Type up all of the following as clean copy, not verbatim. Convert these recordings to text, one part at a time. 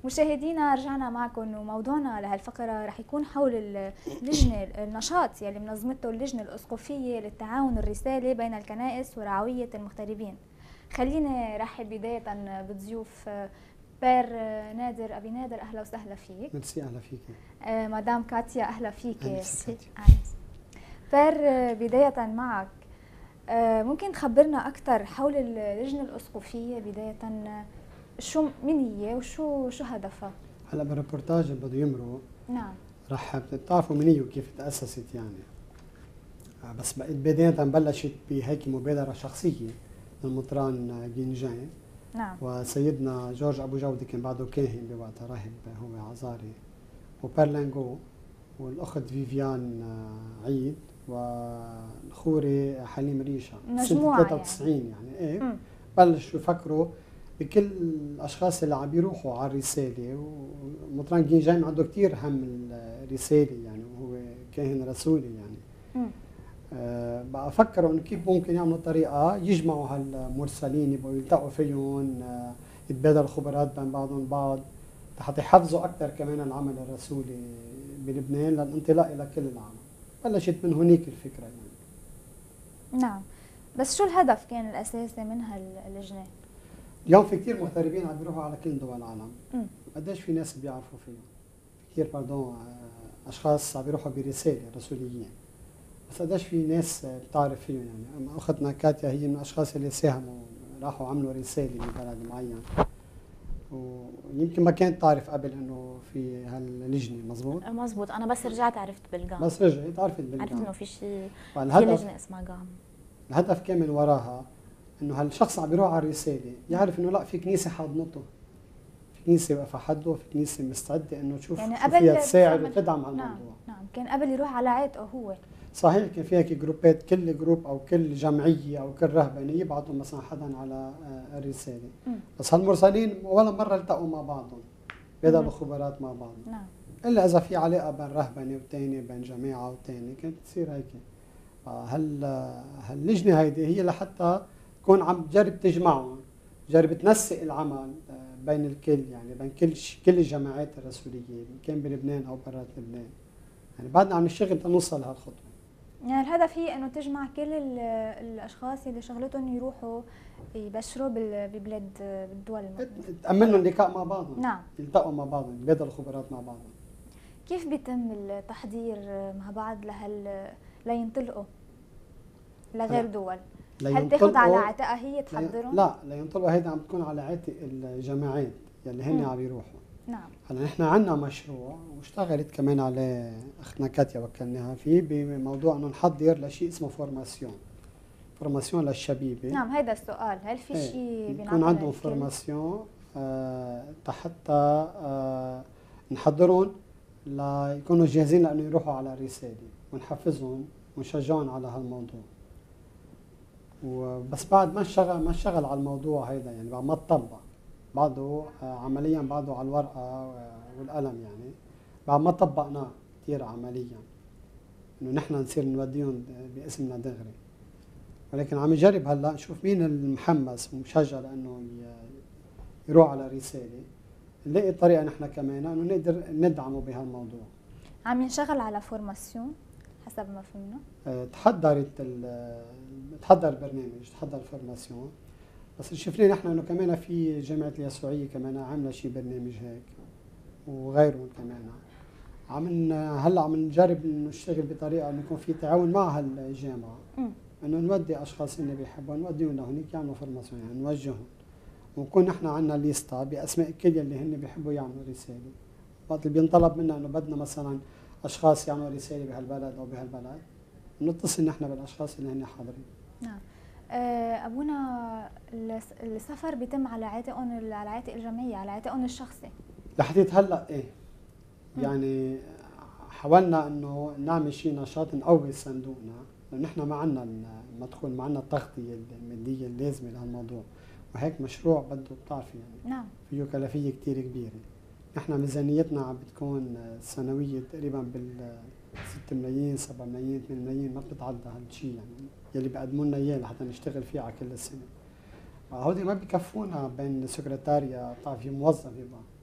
مشاهدينا رجعنا معكم، وموضوعنا لهالفقرة رح يكون حول اللجنة النشاط يلي منظمته اللجنة الأسقفية للتعاون الرسالي بين الكنائس ورعوية المغتربين. خليني رحب بداية بضيوف بير نادر. أبي نادر أهلا وسهلا فيك. ميرسي، أهلا فيك. مدام كاتيا أهلا فيك. ميرسي. بير بداية معك، ممكن تخبرنا أكثر حول اللجنة الأسقفية؟ بداية مين هي وشو هدفها؟ هلا بالريبورتاج اللي بده يمرق نعم رح بتعرفوا من هي وكيف تأسست يعني. بس بداية بلشت بهيك مبادرة شخصية من المطران جينجان. نعم. وسيدنا جورج أبو جودة كان بعده كاهن بوقتها، راهب هو عزاري، وبرلانجو، والأخت فيفيان عيد، والخوري حليم ريشا. مجموعة 93 يعني ايه. بلشوا يفكروا بكل الاشخاص اللي عم بيروحوا على الرساله، ومطران جينجان عنده كثير هم الرساله يعني، وهو كاهن رسولي يعني. بقى فكروا انه كيف ممكن يعملوا طريقه يجمعوا هالمرسلين، يبقوا يلتقوا فيهم، يتبادلوا خبرات بين بعضهم البعض حتى يحفزوا اكثر كمان العمل الرسولي بلبنان للانطلاق الى كل العالم. بلشت من هنيك الفكره يعني. نعم، بس شو الهدف كان الاساسي من هاللجنه؟ اليوم في كثير مغتربين عم بيروحوا على كل دول العالم. قديش في ناس بيعرفوا فيهم؟ كثير اشخاص عم بيروحوا برساله رسوليين، بس قديش في ناس بتعرف فيهم يعني. اختنا كاتيا هي من الاشخاص اللي ساهموا، راحوا عملوا رساله ببلد معين، ويمكن ما كانت تعرف قبل انه في هاللجنه. مزبوط. انا بس رجعت عرفت بالقام. بس رجعت عرفت بالقام، عرفت انه في شيء، في لجنه اسمها قام. الهدف كان من وراها انه هالشخص عم بيروح على الرساله يعرف انه لا، في كنيسه حاضنته، في كنيسه واقفه حده، في كنيسه مستعده انه تشوف يعني شو فيها تساعد وتدعم هالموضوع. نعم، كان قبل يروح على عاتقه هو. صحيح، كان في هيك جروبات، كل جروب او كل جمعيه او كل رهبنه يبعثوا مثلا حدا على الرساله. بس هالمرسلين ولا مره التقوا مع بعضهم، بيدلوا خبرات مع بعض. نعم. الا اذا في علاقه بين رهبنه وثاني، بين جماعه وثاني، كانت تصير هيك. هاللجنه هيدي هي لحتى تكون عم تجرب تجمعهم، تجرب تنسق العمل بين الكل يعني، بين كل الجماعات الرسوليه كان بلبنان او برات لبنان. يعني بعدنا عم نشتغل تنوصل لهالخطوه. يعني الهدف هي انه تجمع كل الاشخاص اللي شغلتهم يروحوا يبشروا ببلاد بالدول تأمن لهم لقاء مع بعضهم. نعم. يلتقوا مع بعضهم، يتبادلوا خبرات مع بعضهم. كيف بيتم التحضير مع بعض لينطلقوا لغير دول؟ هل تاخذ على عاتقها هي تحضرهم؟ لا، لينطلقوا هيدا عم تكون على عاتق الجماعات يلي هن عم يروحوا. نعم. هلا نحن عندنا مشروع واشتغلت كمان عليه اختنا كاتيا، وكلناها فيه بموضوع انه نحضر لشيء اسمه فورماسيون للشبيبه. نعم، هيدا السؤال، هل في شيء بيكون عندهم فورماسيون حتى نحضرهم ليكونوا جاهزين لانه يروحوا على الرساله، ونحفزهم ونشجعهم على هالموضوع. وبس بعد ما اشتغل على الموضوع هيدا يعني، بعد ما تطبق بعده عمليا، بعده على الورقه والقلم يعني، بعد ما طبقناه كثير عمليا انه نحن نصير نوديهم باسمنا دغري. ولكن عم نجرب هلا نشوف مين المحمس ومشجع لانه يروح على رساله، نلاقي طريقه نحن كمان انه نقدر ندعمه بهالموضوع. عم ينشغل على فورماسيون حسب ما فهمنا. تحضر البرنامج، تحضر الفورماسيون، بس شفنا نحن انه كمان في جامعه اليسوعيه كمان عامله شيء برنامج هيك، وغيرهم كمان هلا عم نجرب نشتغل بطريقه انه يكون في تعاون مع هالجامعه، انه نودي اشخاص اللي بيحبوا نوديهم لهونيك يعملوا فورماسيون يعني، نوجههم، ونكون نحن عندنا ليستا باسماء كل اللي هن بيحبوا يعملوا رساله. وقت اللي بينطلب منا انه بدنا مثلا اشخاص يعملوا رساله بهالبلد او بهالبلد، نتصل نحن بالاشخاص اللي هن حاضرين. نعم. ابونا، السفر بيتم على عاتق الجمعيه، على عاتقهم الشخصي لحديت هلا ايه. يعني حاولنا انه نعمل شيء نشاط نقوي صندوقنا، لانه نحن ما عندنا المدخول، ما عندنا التغطيه الماديه اللازمه لهالموضوع، وهيك مشروع بده بتعرفي يعني. نعم. فيه كلفيه كثير كبيره. نحن ميزانيتنا عم بتكون سنويه تقريبا بال 6 ملايين 7 ملايين 8 ملايين، ما بتتعدى هالشيء يعني يلي بيقدموا لنا اياه لحتى نشتغل فيه على كل السنه. هودي ما بكفونا بين السكرتاريا، بتعرفي موظف يبقى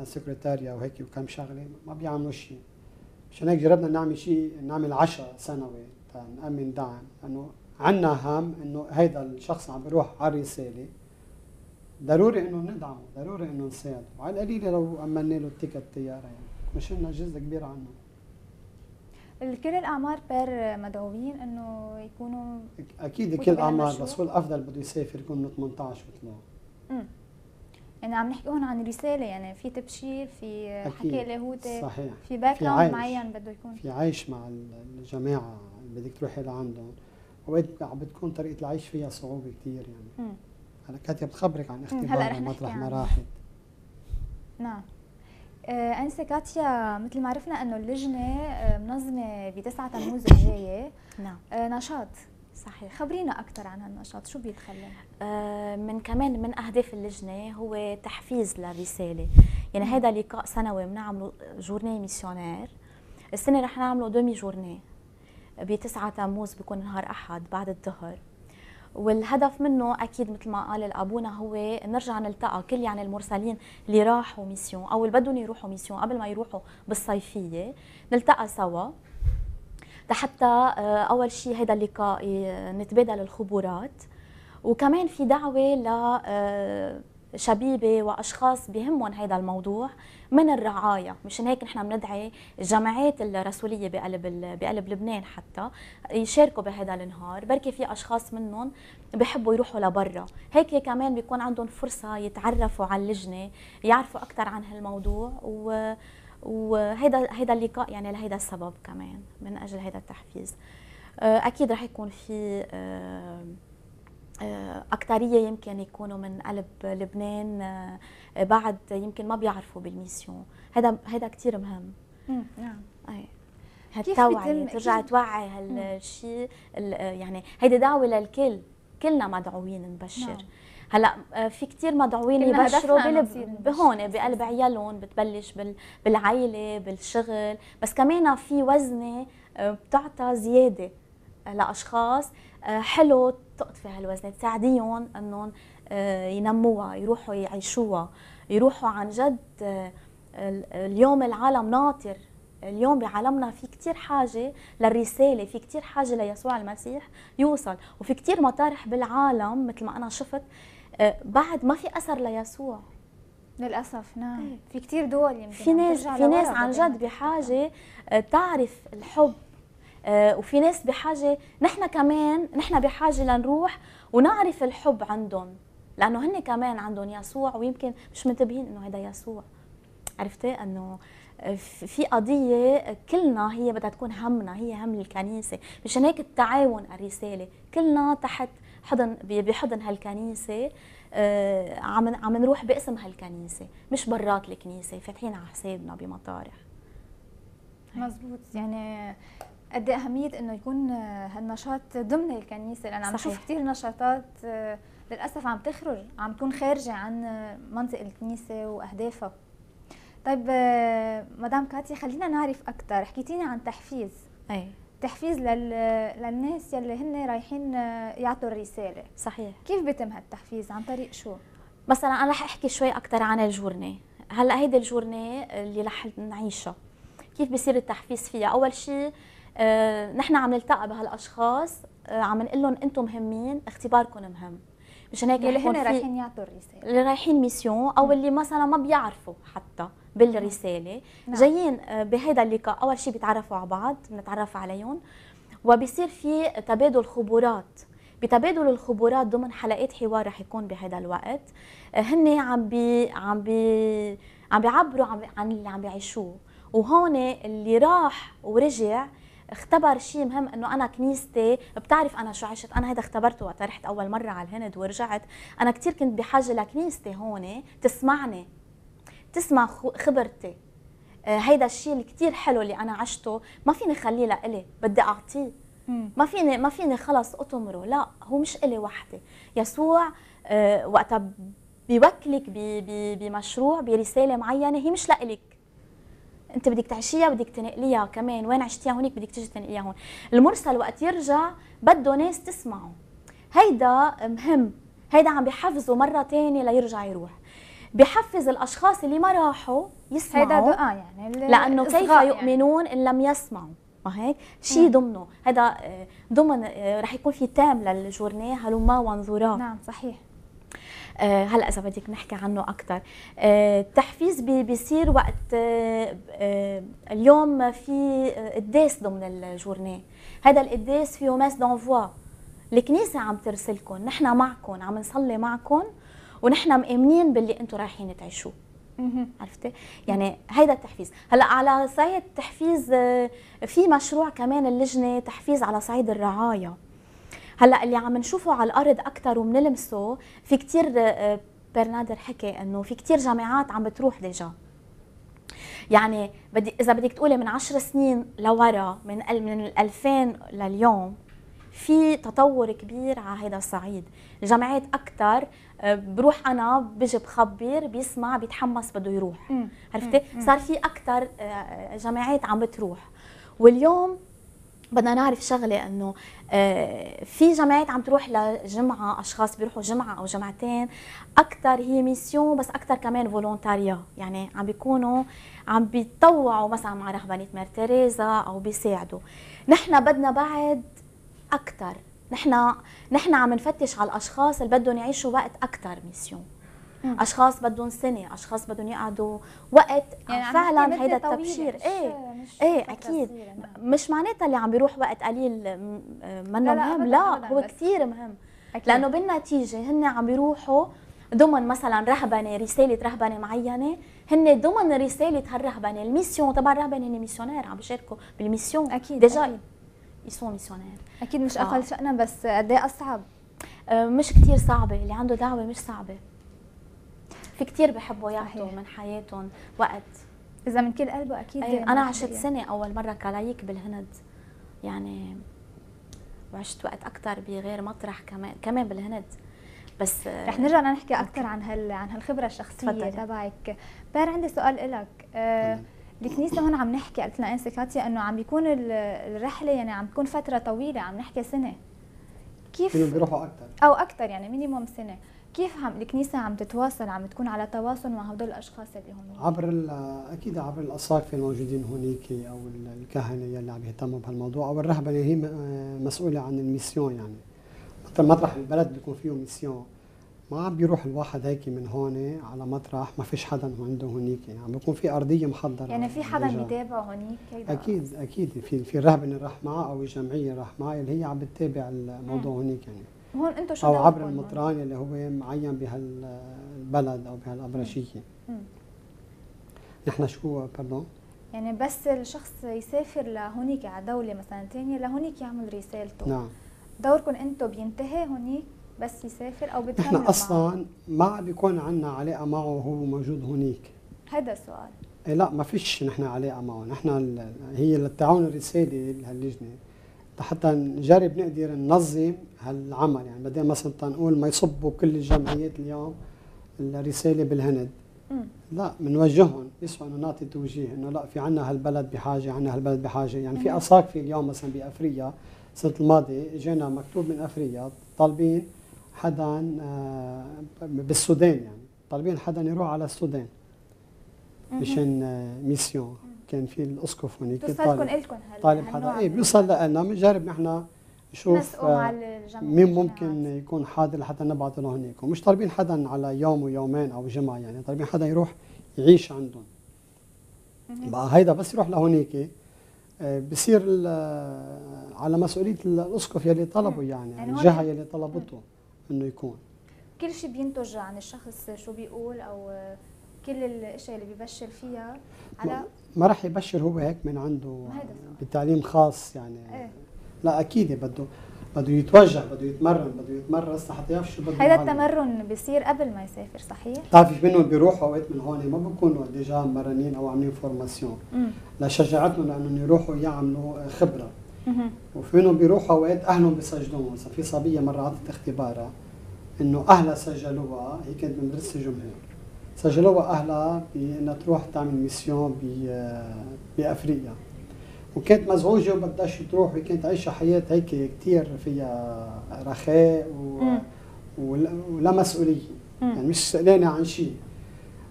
سكرتاريا وهيك وكم شغله ما بيعملوا شيء. مشان هيك جربنا نعمل شيء، نعمل عشاء سنوي نأمن دعم، انه عندنا هم انه هيدا الشخص عم بيروح على الرساله، ضروري انه ندعمه، ضروري انه نساعده، وعلى القليله لو امنا له التيكت الطياره يعني مش لنا جزء كبير عنه. كل الاعمار بير مدعوين انه يكونوا اكيد كل الاعمار، بس هو الافضل بده يسافر يكون من 18 وطلع. يعني عم نحكي هون عن رساله، يعني في تبشير، في حكي لاهوتي، صحيح، في باك جراوند معين بده يكون في عيش مع الجماعه اللي بدك تروحي لعندهم، وقت بتكون طريقه العيش فيها صعوبه كثير يعني. هلا كاتيا بتخبرك عن اختبار مطرح ما راحت. نعم. أنسة كاتيا، مثل ما عرفنا انه اللجنه منظمه ب 9 تموز الجايه نعم نشاط. صحيح. خبرينا اكثر عن هالنشاط، شو بيتخلل؟ من اهداف اللجنه هو تحفيز للرساله، يعني هذا لقاء سنوي بنعمله جورني ميسيونير. السنه رح نعمله دومي جورني ب 9 تموز، بيكون نهار احد بعد الظهر، والهدف منه اكيد مثل ما قال الابونا هو نرجع نلتقى كل يعني المرسلين اللي راحوا ميسيون او اللي بدهم يروحوا ميسيون قبل ما يروحوا بالصيفيه، نلتقى سوا لحتى اول شيء هذا اللقاء نتبادل الخبرات، وكمان في دعوه ل شبيبه واشخاص بهمهم هذا الموضوع من الرعايه. مشان هيك نحن بندعي الجمعيات الرسوليه بقلب لبنان حتى يشاركوا بهذا النهار، بركي في اشخاص منهم بحبوا يروحوا لبرا، هيك كمان بيكون عندهم فرصه يتعرفوا على اللجنه، يعرفوا اكثر عن هالموضوع، وهذا اللقاء يعني لهذا السبب كمان من اجل هذا التحفيز. اكيد رح يكون في أكترية يمكن يكونوا من قلب لبنان، بعد يمكن ما بيعرفوا بالميسيون، هذا كثير مهم. نعم. اي هالتوعية ترجع توعي هالشيء، يعني هيدي دعوة للكل، كلنا مدعوين نبشر. نعم. هلا في كثير مدعوين يبشروا هون بقلب عيالهم، بتبلش بالعائلة بالشغل، بس كمان في وزنة بتعطى زيادة لأشخاص حلو تقطفي هالوزنة، تساعديهم انهم ينموها، يروحوا يعيشوها، يروحوا عن جد. اليوم العالم ناطر، اليوم بعالمنا في كتير حاجة للرسالة، في كتير حاجة ليسوع المسيح يوصل، وفي كتير مطارح بالعالم مثل ما أنا شفت بعد ما في أثر ليسوع للأسف. نعم. في كتير دول يمكن في ناس عن جد بحاجة تعرف الحب، وفي ناس بحاجه، نحن بحاجه لنروح ونعرف الحب عندهم، لانه هن كمان عندهم يسوع ويمكن مش منتبهين انه هذا يسوع. عرفتي انه في قضيه كلنا هي بدها تكون همنا، هي هم الكنيسه، مشان هيك التعاون الرساله كلنا تحت بحضن هالكنيسه، عم نروح باسم هالكنيسه، مش برات الكنيسه فاتحين على حسابنا بمطارح. مزبوط. يعني قد ايه اهميه انه يكون هالنشاط ضمن الكنيسه، لان عم نشوف كثير نشاطات للاسف عم تخرج، عم تكون خارجه عن منطق الكنيسه واهدافها. طيب مدام كاتيا، خلينا نعرف اكثر، حكيتيني عن تحفيز. تحفيز للناس يلي هن رايحين يعطوا الرساله. صحيح. كيف بيتم هالتحفيز؟ عن طريق شو؟ مثلا انا رح احكي شوي اكثر عن الجورني. هلا هيدي الجورني اللي رح نعيشها كيف بصير التحفيز فيها؟ اول شيء نحن عم نلتقى بهالاشخاص، عم نقول لهم انتم مهمين، اختباركم مهم، مشان هيك اللي هن رايحين يعطوا الرساله، اللي رايحين ميسيون او اللي مثلا ما بيعرفوا حتى بالرساله. جايين بهذا اللقاء، اول شيء بيتعرفوا على بعض، بنتعرف عليهم، وبصير في تبادل خبرات. بتبادل الخبرات ضمن حلقات حوار رح يكون بهذا الوقت، هن عم بيعبروا عن اللي عم بيعيشوه، وهون اللي راح ورجع اختبر شيء مهم، انه انا كنيستي بتعرف انا شو عشت. انا هذا اختبرته وقت رحت اول مره على الهند ورجعت، انا كثير كنت بحاجه لكنيستي هون تسمعني، تسمع خبرتي. هيدا الشيء اللي كثير حلو اللي انا عشته ما فيني خليه لإلي، بدي اعطيه. ما فيني خلص اطمره، لا، هو مش إلي وحدي. يسوع وقتها بيوكلك بمشروع برساله معينه، هي مش لإلك انت، بدك تعيشيها، بدك تنقليها كمان، وين عشتيها هونيك بدك تيجي تنقليها هون. المرسل وقت يرجع بده ناس تسمعه، هيدا مهم، هيدا عم بيحفزه مره ثانيه ليرجع يروح. بحفز الاشخاص اللي ما راحوا يسمعوا. هيدا دعاء يعني لانه كيف يعني. يؤمنون ان لم يسمعوا، ما هيك شيء ضمنه هذا ضمن رح يكون في تام للجورنيه هلما وانظرا. نعم صحيح. هلا اذا بدك نحكي عنه اكثر، التحفيز بيصير وقت اليوم في قداس ضمن الجورنيه، هذا القداس فيه ماس دونفوا، الكنيسه عم ترسلكم، نحن معكم عم نصلي معكم ونحن مآمنين باللي انتم رايحين تعيشوه. عرفتي؟ يعني هيدا التحفيز. هلا على صعيد التحفيز في مشروع كمان اللجنه تحفيز على صعيد الرعايه. هلا اللي عم نشوفه على الارض اكثر وبنلمسه في كثير، برنادر حكي انه في كثير جامعات عم بتروح ديجا. يعني اذا بدك تقولي من 10 سنين لورا، من 2000 لليوم في تطور كبير على هذا الصعيد. الجامعات اكثر بروح انا بيجي بخبر بيسمع بيتحمس بده يروح. عرفتي؟ صار في اكثر جامعات عم بتروح. واليوم بدنا نعرف شغله انه في جامعات عم تروح لجمعه، اشخاص بيروحوا جمعه او جمعتين، اكثر هي ميسيون بس اكثر كمان فولونتاريا، يعني عم بيكونوا عم بيتطوعوا مثلا مع رهبانه مار تيريزا او بيساعدوا. نحن بدنا بعد اكثر، نحن عم نفتش على الاشخاص اللي بدهم يعيشوا وقت اكثر ميسيون. اشخاص بدهم سنه، اشخاص بدهم يقعدوا وقت، يعني فعلا هيدا التبشير. ايه اكيد مش معناتها اللي عم بيروح وقت قليل منه مهم، لا هو كثير مهم أكيد. لانه بالنتيجه هن عم بيروحوا ضمن مثلا رهبنه، رساله رهبنه معينه، هن ضمن رساله هالرهبنه، الميسيون تبع الرهبنه هن ميسيونير عم بيشاركوا بالميسيون اكيد ديجا يسون ميسيونير. اكيد مش اقل شأنا، بس قد ايه اصعب؟ مش كثير صعبه، اللي عنده دعوه مش صعبه، في كثير بحبوا يعطوا من حياتهم وقت اذا من كل قلبه. اكيد انا عشت سنه اول مره كلايك بالهند، يعني وعشت وقت اكثر بغير مطرح كمان بالهند. بس رح نرجع نحكي اكثر عن هالخبره الشخصيه تبعك. بار عندي سؤال لك. الكنيسه هون عم نحكي، قلت لنا انسه كاتيا انه عم بيكون الرحله يعني عم تكون فتره طويله، عم نحكي سنه. كيف بيروحوا اكثر او اكثر يعني مينيموم سنه؟ كيف الكنيسه عم تتواصل، عم تكون على تواصل مع هدول الاشخاص اللي هون؟ اكيد عبر الاساقفه الموجودين هونيك، او الكهنه يلي عم يهتموا بهالموضوع، او الرهبنه هي مسؤوله عن الميسيون. يعني مطرح البلد بيكون فيه ميسيون، ما عم بيروح الواحد هيك من هون على مطرح ما فيش حدا عنده هونيك، يعني عم بيكون في ارضيه محضره. يعني في حدا بيتابعه هونيك؟ اكيد في الرهبنه راح معه، او الجمعيه راح معه اللي هي عم بتتابع الموضوع هونيك. يعني هون انتم شو او عبر المطران اللي هو معين بهالبلد او بهالابرشيه. نحن شو باردون؟ يعني بس الشخص يسافر لهونيك على دوله مثلا ثانيه لهونيك يعمل رسالته. نعم. دوركم انتم بينتهي هونيك بس يسافر او بتكملوا نحن اصلا ما بيكون عندنا علاقه معه وهو موجود هونيك. هذا السؤال. إيه لا، ما فيش نحن علاقه معه. نحن هي للتعاون الرسالي لهاللجنه حتى نجرب نقدر ننظم هالعمل. يعني بدل مثلا نقول ما يصبوا كل الجمعيات اليوم الرساله بالهند، لا بنوجههم، يسوى انه نعطي توجيه انه لا، في عنا هالبلد بحاجه، عنا هالبلد بحاجه. يعني في اساقفه اليوم مثلا بافريقيا السنه الماضيه اجانا مكتوب من افريقيا طالبين حدا بالسودان، يعني طالبين حدا يروح على السودان مشان ميسيون. كان في الاسقف هونيك طالب حدا، ايه بيوصل لنا، بنجرب نحن نشوف مين ممكن يكون حاضر لحتى نبعثه لهونيك. ومش طالبين حدا على يوم ويومين او جمعه، يعني طالبين حدا يروح يعيش عندهم. بقى هيدا بس يروح لهونيك بصير على مسؤوليه الاسقف يلي طلبوا، يعني الجهه يلي طلبته انه يكون. كل شيء بينتج عن الشخص شو بيقول، او كل الاشياء اللي بيبشر فيها على ما راح يبشر هو هيك من عنده بتعليم خاص يعني. لا اكيد بده يتوجه، بده يتمرس لحتى يعرف شو بده. هذا التمرن بيصير قبل ما يسافر صحيح؟ بتعرفي منهم بيروحوا اوقات من هون ما بيكونوا ديجا مرنين او عاملين فورماسيون لشجعتهم لانهم يروحوا يعملوا خبره. وفي منهم بيروحوا اوقات اهلهم بيسجلوهم. مثلا في صبيه مره عطت اختبارها انه اهلها سجلوها، هي كانت بمدرسه الجمهور، سجلوها اهلها بانها تروح تعمل ميسيون بافريقيا، وكانت مزعوجه وبدهاش تروح، وكانت عايشه حياه هيك كثير فيها رخاء ولا مسؤوليه، يعني مش سئلانه عن شيء.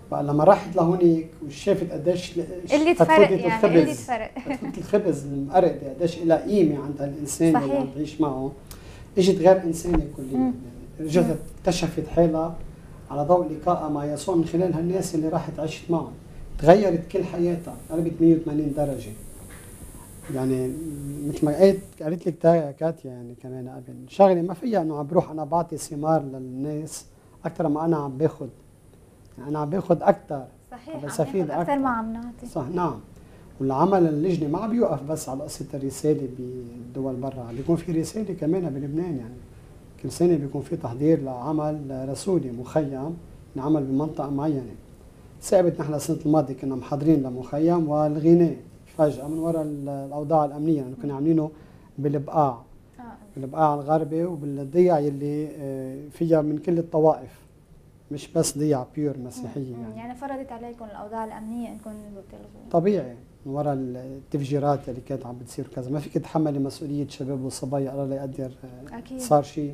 بقى لما راحت لهونيك وشافت قديش اللي تفرق يعني اللي تفرق الخبز المقرق قديش لها قيمه عند الانسان اللي عم تعيش معه، اجت غير انسانه كليا، رجعت اكتشفت حالها على ضوء لقائها مع يسوع من خلال هالناس اللي راحت عشت معهم، تغيرت كل حياتها، قلبت 180 درجه. يعني مثل ما قالت لك كاتيا يعني كمان قبل، شغله ما فيها انه عم بروح انا بعطي ثمار للناس اكثر ما انا عم باخذ، يعني انا عم باخذ اكثر، صحيح، بستفيد اكثر ما عم نعطي. صح، نعم. والعمل اللجنه ما عم بيوقف بس على قصه الرساله بالدول برا، عم بيكون في رساله كمان بلبنان. يعني كل سنه بيكون في تحضير لعمل رسولي مخيم نعمل بمنطقه معينه. ثابت نحن السنه الماضيه كنا محضرين لمخيم والغيناه فجاه من وراء الاوضاع الامنيه، يعني كنا عاملينه بالبقاع، بالبقاع الغربي وبالضيع اللي فيها من كل الطوائف، مش بس ضيعة بيور مسيحية. يعني فرضت عليكم الأوضاع الأمنية إنكم بتلغوا؟ طبيعي، من وراء التفجيرات اللي كانت عم بتصير وكذا، ما فيك تتحملي مسؤولية شباب وصبايا الله لا يقدر صار شيء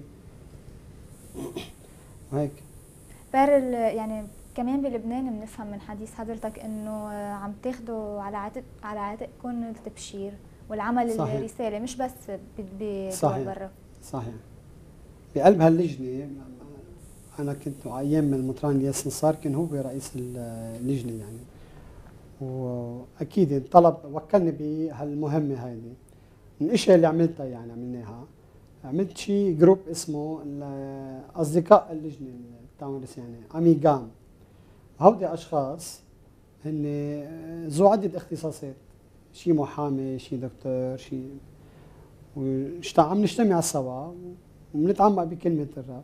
وهيك. يعني كمان بلبنان بنفهم من حديث حضرتك إنه عم تاخذوا على عاتقكم التبشير والعمل الرسالة، مش بس بدول برا. صحيح. بقلب هاللجنة أنا كنت أيام من المطران الياس نصار كان هو رئيس اللجنة يعني، وأكيد طلب وكلني بهالمهمة هذه. من الأشياء اللي عملتها يعني عملناها، عملت شيء جروب اسمه أصدقاء اللجنة التعاونس يعني أميغام. هودي أشخاص هن ذو عدة اختصاصات، شيء محامي، شيء دكتور، شيء، عم نجتمع سوا وبنتعمق بكلمة الرب.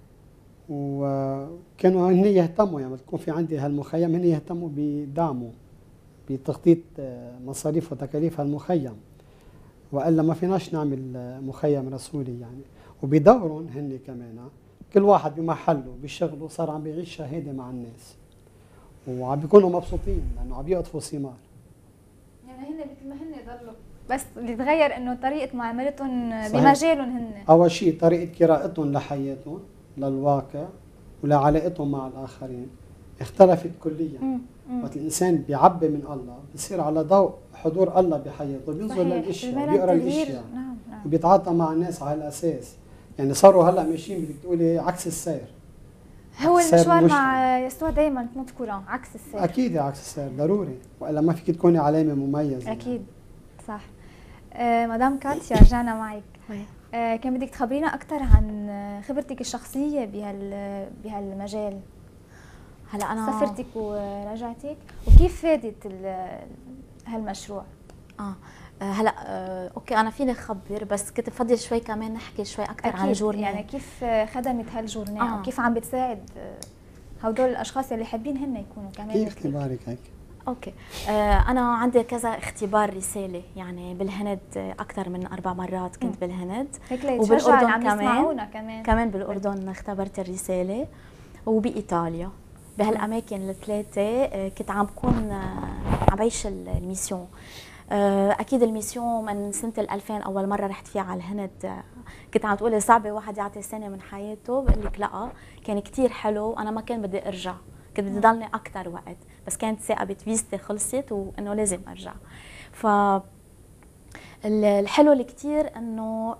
وكانوا هن يهتموا يعني تكون في عندي هالمخيم، هن يهتموا بدعمه بتخطيط مصاريف وتكاليف هالمخيم، والا ما فيناش نعمل مخيم رسولي يعني. وبدورهم هن كمان كل واحد بمحله بشغله صار عم بيعيش شهاده مع الناس، وعم بيكونوا مبسوطين لانه عم يقطفوا ثمار. يعني هن مثل ما هن ضلوا، بس اللي تغير انه طريقه معاملتهم بمجالهم هن. اول شيء طريقه قراءتهم لحياتهم للواقع ولعلاقتهم مع الآخرين اختلفت كليا. وقت الإنسان بيعبي من الله بصير على ضوء حضور الله بحياته، بينظر للأشياء، بيقرأ الأشياء، وبيتعاطى مع الناس على هالأساس. يعني صاروا هلا ماشيين بدك تقولي عكس السير. هو المشوار مع يسوع دائما تنط كورة عكس السير. أكيد عكس السير ضروري، وإلا ما فيك تكوني علامة مميزة. أكيد يعني. صح. مدام كاتيا رجعنا معك. كان بدك تخبرينا أكثر عن خبرتك الشخصية بهالمجال. هلا أنا سافرتك ورجعتك، وكيف فادت هالمشروع؟ هلا اوكي انا فيني اخبر، بس كنت بفضل شوي كمان نحكي شوي اكثر عن الجورنال. يعني كيف خدمت هالجورنال وكيف عم بتساعد هدول الاشخاص اللي حابين هن يكونوا كمان كيف اختبارك هيك؟ اوكي انا عندي كذا اختبار رساله يعني بالهند اكثر من 4 مرات كنت بالهند، وبالاردن كمان بالاردن اختبرت الرساله، وبايطاليا. بهالاماكن الثلاثه كنت عم بكون عم بعيش الميسيون. اكيد الميسيون من سنه 2000 اول مره رحت فيها على الهند، كنت عم تقولي صعبه واحد يعطي سنه من حياته، بقول لك لا كان كثير حلو. انا ما كان بدي ارجع، كنت بدي ضلني اكثر وقت، بس كانت ثاقبت فيزتي خلصت وانه لازم ارجع. ف الحلو اللي كثير انه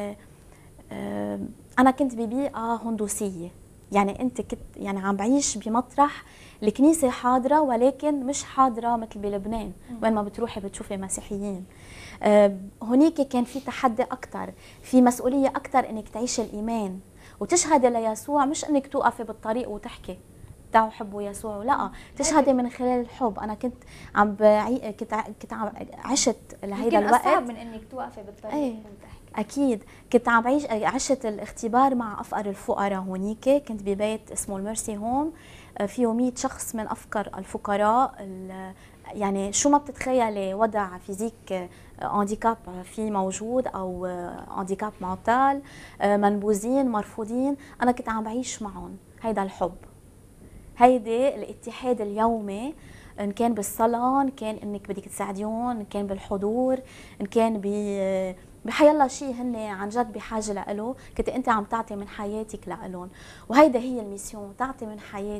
انا كنت ببيئه هندوسيه، يعني انت كنت يعني عم بعيش بمطرح الكنيسه حاضره ولكن مش حاضره مثل بلبنان وين ما بتروحي بتشوفي مسيحيين. هونيك كان في تحدي اكثر، في مسؤوليه اكثر انك تعيشي الايمان وتشهدي ليسوع، مش انك توقفي بالطريق وتحكي تعالوا حبوا يسوع، لا تشهدي من خلال الحب. انا كنت عم كنت عم عشت لهيدا الوقت، اصعب من انك توقفي بالطريق وتحكي. اكيد كنت عم عشت الاختبار مع افقر الفقراء. هونيك كنت ببيت اسمه الميرسي هوم، فيه 100 شخص من افقر الفقراء، يعني شو ما بتتخيلي وضع فيزيك هانديكاب في موجود او هانديكاب معطل، منبوذين مرفوضين، انا كنت عم بعيش معهم هيدا الحب، هيدي الاتحاد اليومي، ان كان بالصلاه، ان كان انك بدك تساعديهم، ان كان بالحضور، ان كان بحيالله شيء هن عن جد بحاجه لإله، كنت انت عم تعطي من حياتك لإلهم. وهيدا هي الميسيون، تعطي من حياتك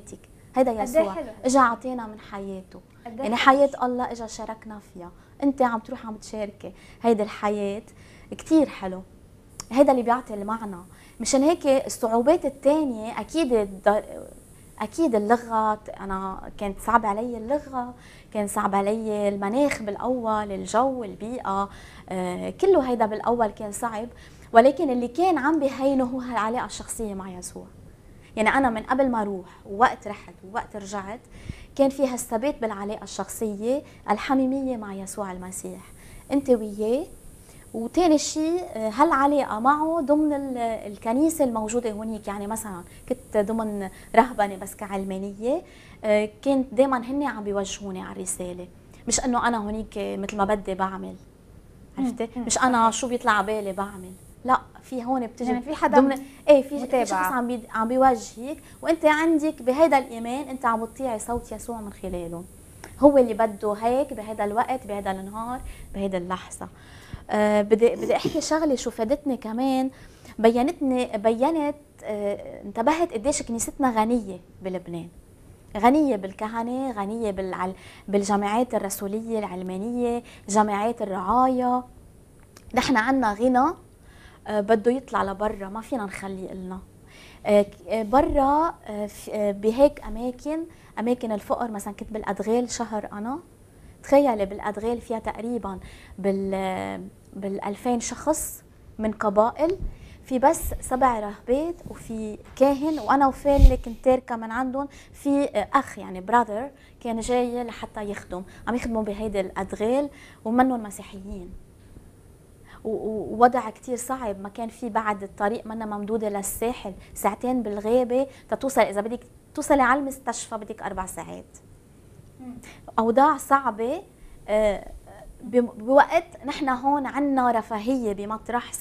هيدا يسوع حلو. اجى عطينا من حياته، يعني حياة الله اجى شاركنا فيها، انت عم تروح عم تشاركي هيدي الحياة، كتير حلو. هيدا اللي بيعطي المعنى. مشان هيك الصعوبات الثانية اكيد اللغة، انا كانت صعب علي اللغة، كان صعب علي المناخ بالاول، الجو، البيئة، كله هيدا بالاول كان صعب، ولكن اللي كان عم بيهينه هو العلاقة الشخصية مع يسوع. يعني أنا من قبل ما أروح ووقت رحت ووقت رجعت كان فيها الثبات بالعلاقة الشخصية الحميمية مع يسوع المسيح، أنت وياه. وتاني شيء هالعلاقة معه ضمن الكنيسة الموجودة هونيك، يعني مثلا كنت ضمن رهبنة بس كعلمانية، كنت دايما هن عم بيوجهوني على الرسالة، مش انه انا هونيك مثل ما بدي بعمل، عرفتي؟ مش انا شو بيطلع على بالي بعمل، لا، في هون بتجي يعني في حدا ضمن في شخص عم بيوجهك، وانت عندك بهذا الايمان انت عم بتطيعي صوت يسوع من خلالهم، هو اللي بده هيك بهذا الوقت بهذا النهار بهذا اللحظه. بدي احكي شغله شو فادتني كمان، بينت انتبهت قديش كنيستنا غنيه بلبنان، غنيه بالكهنه، غنيه بالجامعات الرسوليه العلمانيه، جامعات الرعايه. نحن عنا غنى بده يطلع لبرا، ما فينا نخليه إلنا. برا بهيك اماكن الفقر، مثلا كنت بالادغال شهر، انا تخيلي بالادغال فيها تقريبا بال 2000 شخص من قبائل، في بس 7 راهبات وفي كاهن، وانا وفالي كنت تاركه من عندهم، في اخ يعني براذر كان جاي لحتى عم يخدموا بهيدي الادغال ومنهم مسيحيين. ووضع كتير صعب، ما كان في بعد الطريق منا ممدودة للساحل، ساعتين بالغابة تتوصل، إذا بدك توصلي على المستشفى بدك 4 ساعات. أوضاع صعبة. بوقت نحن هون عنا رفاهية بمطرح،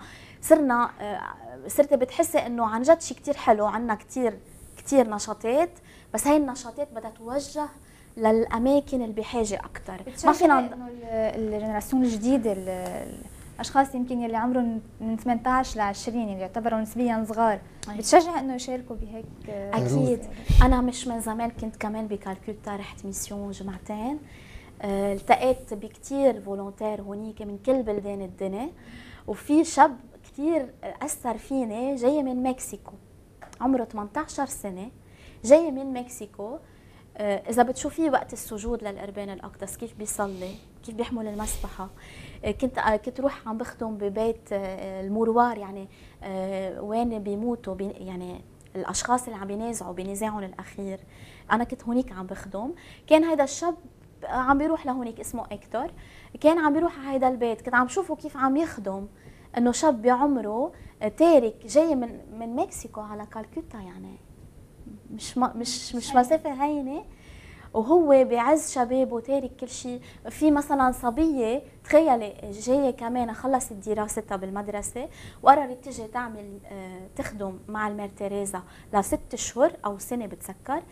صرت بتحسي إنه عن جد شيء كتير حلو، عنا كتير نشاطات، بس هاي النشاطات بدها توجه للأماكن اللي بحاجة أكتر. ما فينا إنه الجنراسيون الجديدة، الاشخاص يمكن يلي عمرهم من 18 ل 20 اللي يعتبروا نسبيا صغار، بتشجع انه يشاركوا بهيك؟ اكيد. انا مش من زمان كنت كمان بكالكوتا، رحت ميسيون جمعتين، التقيت بكتير فولونتير هونيك من كل بلدان الدنيا، وفي شاب كتير اثر فيني جاي من مكسيكو، عمره 18 سنه، جاي من مكسيكو. إذا بتشوفيه وقت السجود للقربان الأقدس كيف بيصلي، كيف بيحمل المسبحة، كنت روح عم بخدم ببيت المروار، يعني وين بيموتوا يعني الأشخاص اللي عم بينازعوا بنزاعهم الأخير، أنا كنت هونيك عم بخدم. كان هيدا الشاب عم بيروح لهونيك، اسمه إكتور، كان عم بيروح على هيدا البيت، كنت عم شوفه كيف عم يخدم، إنه شاب بعمره تارك جاي من مكسيكو على كالكوتا، يعني مش مسافه هينه، وهو بعز شبابه تارك كل شيء. في مثلا صبيه تخيلي جايه كمان خلصت دراستها بالمدرسه وقررت تجي تعمل تخدم مع المير تيريزا ل6 اشهر او سنه بتسكر،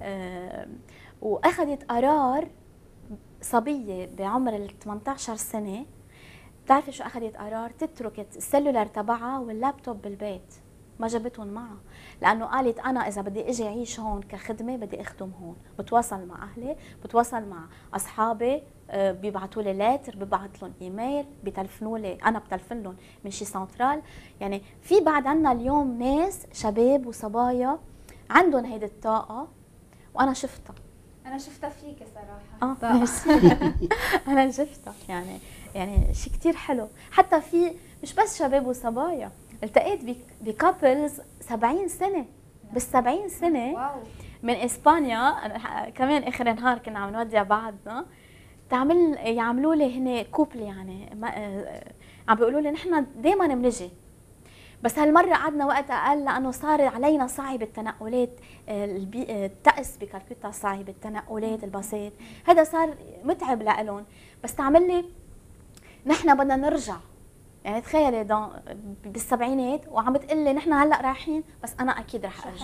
واخذت قرار، صبيه بعمر ال 18 سنه، بتعرفي شو اخذت قرار؟ تترك السلولار تبعها واللابتوب بالبيت، ما جابتهم معها، لانه قالت انا اذا بدي اجي اعيش هون كخدمه بدي اخدم هون، بتواصل مع اهلي، بتواصل مع اصحابي، بيبعثوا لي لاتر، ببعث لهم ايميل، بتلفنوا لي، انا بتلفن لهم من شي سنترال. يعني في بعد عنا اليوم ناس شباب وصبايا عندهم هيدي الطاقه، وانا شفتها فيك صراحه. انا شفتها، يعني شيء كتير حلو. حتى في مش بس شباب وصبايا، التقيت بكابلز 70 سنه، بال70 سنه من اسبانيا، كمان اخر نهار كنا عم نودع بعضنا، يعملوا لي هنا كوبل، يعني عم بيقولوا لي نحن دائما بنجي، بس هالمره قعدنا وقت اقل لانه صار علينا صعب التنقلات، الطقس بكالكوتا صعب، التنقلات، الباصات، هذا صار متعب لهم، بس تعمل لي نحن بدنا نرجع. يعني تخيلي بالسبعينات وعم بتقلي نحن هلا رايحين، بس انا اكيد رح ارجع.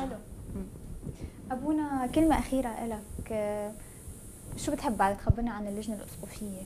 ابونا كلمه اخيره لك، شو بتحب بعد تخبرنا عن اللجنه الاسقفيه؟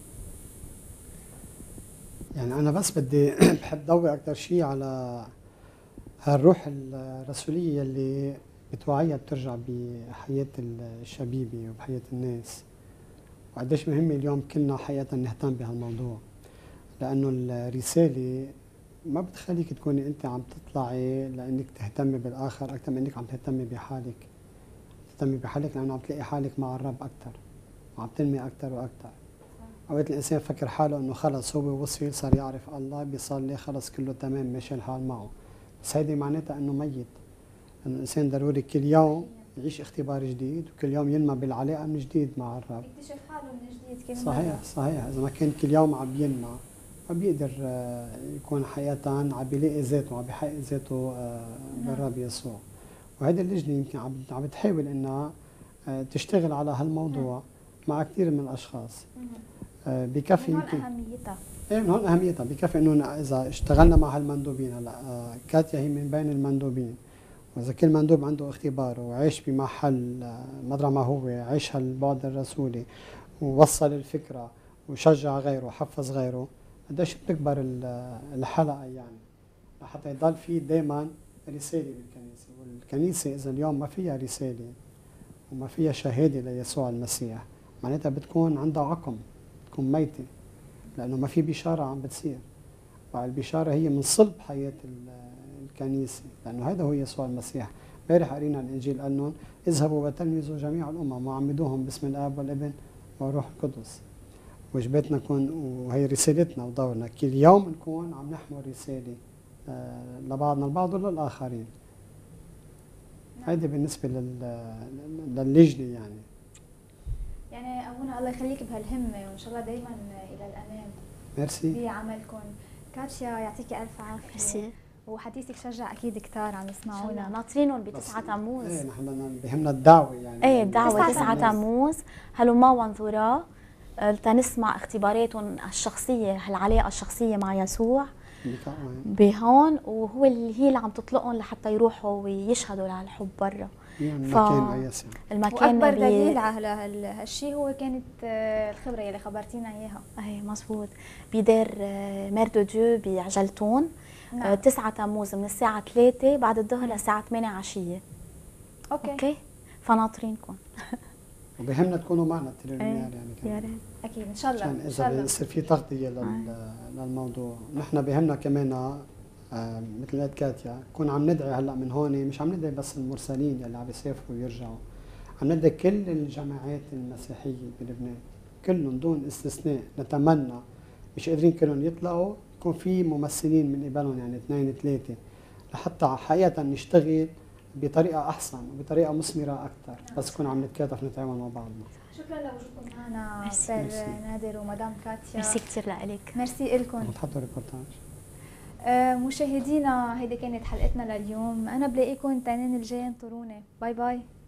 يعني انا بس بحب ضوي اكثر شيء على هالروح الرسوليه اللي بتوعيها بترجع بحياة الشبيبة وبحياة الناس. وقديش مهم اليوم كلنا حقيقة نهتم بهالموضوع، لأنه الرسالة ما بتخليك تكوني أنت عم تطلعي لأنك تهتمي بالآخر أكثر من أنك عم تهتمي بحالك. تهتمي بحالك لأنه عم تلاقي حالك مع الرب أكثر وعم تنمي أكثر وأكثر. أوقات الإنسان فكر حاله إنه خلص هو وصل صار يعرف الله بيصلي خلص كله تمام ماشي الحال معه، بس هيدي معناتها إنه ميت. إنه الإنسان ضروري كل يوم يعيش اختبار جديد وكل يوم ينمى بالعلاقة من جديد مع الرب. يكتشف حاله من جديد كل مرة. صحيح صحيح، إذا ما كان كل يوم عم ينمى ما بيقدر يكون حقيقة عم بيلاقي ذاته عم بيحقق ذاته بالرب يسوع. وهيدي اللجنة يمكن عم بتحاول إنها تشتغل على هالموضوع مع كثير من الأشخاص. بكفي من هون يمكن أهميتها. ايه من هون اهميتها، بكفي انه اذا اشتغلنا مع هالمندوبين. هلا كاتيا هي من بين المندوبين، واذا كل مندوب عنده اختباره وعيش بمحل مدرى ما هو عيش هالبعد الرسولي ووصل الفكره وشجع غيره وحفز غيره، قديش بتكبر الحلقه يعني لحتى يضل في دائما رساله بالكنيسه. والكنيسه اذا اليوم ما فيها رساله وما فيها شهاده ليسوع المسيح معناتها بتكون عندها عقم، بتكون ميته، لأنه ما في بشارة عم بتصير. والبشارة هي من صلب حياة الكنيسة، لأنه هذا هو يسوع المسيح. امبارح قرينا الإنجيل قال لهم اذهبوا وتلمذوا جميع الأمم وعمدوهم باسم الآب والابن والروح القدس. واجباتنا نكون، وهي رسالتنا ودورنا، كل يوم نكون عم نحمل رسالة لبعضنا البعض وللآخرين. هيدي بالنسبة للجنة يعني. يعني أبونا الله يخليك بهالهمة وإن شاء الله دايما إلى الأمام. ميرسي. بعملكم. كاتيا يعطيكي ألف عافية. ميرسي. وحديثك شجع أكيد كتار عم يسمعونا. ناطرينهم ب9 تموز. ايه نحن بهمنا الدعوة يعني. ايه الدعوة 9 تموز، هلو ما وانظرا تنسمع اختباراتهم الشخصية، العلاقة الشخصية مع يسوع بهون، وهو هي اللي عم تطلقهم لحتى يروحوا ويشهدوا لهالحب برا. المكان واكبر دليل على هالشيء هو كانت الخبره اللي خبرتينا اياها. اي مزبوط. بدار مير دو ديو بعجلتون. نعم. 9 تموز من الساعه 3 بعد الظهر للساعه 8 عشيه. اوكي فناطرينكم. وبهمنا تكونوا معنا التليفونيال يعني. يا ريت اكيد ان شاء الله. عشان اذا بيصير في تغطيه للموضوع. نحن بهمنا كمان مثل ما قالت كاتيا نكون عم ندعي هلا من هون، مش عم ندعي بس المرسلين اللي عم يسافروا ويرجعوا، عم ندعي كل الجماعات المسيحيه بلبنان كلهم دون استثناء. نتمنى مش قادرين كلهم يطلعوا، يكون في ممثلين من قبلهم يعني 2 3 لحتى حقيقه نشتغل بطريقه احسن وبطريقه مثمره اكثر، بس نكون عم نتكاتف نتعاون مع بعضنا. شكرا لوجودكم معنا استاذ نادر ومدام كاتيا. ميرسي كثير لك. ميرسي لكم. تحضروا ريبورتاج. مشاهدينا هيدي كانت حلقتنا لليوم، انا بلاقيكم تانين الجاي، انطروني. باي باي.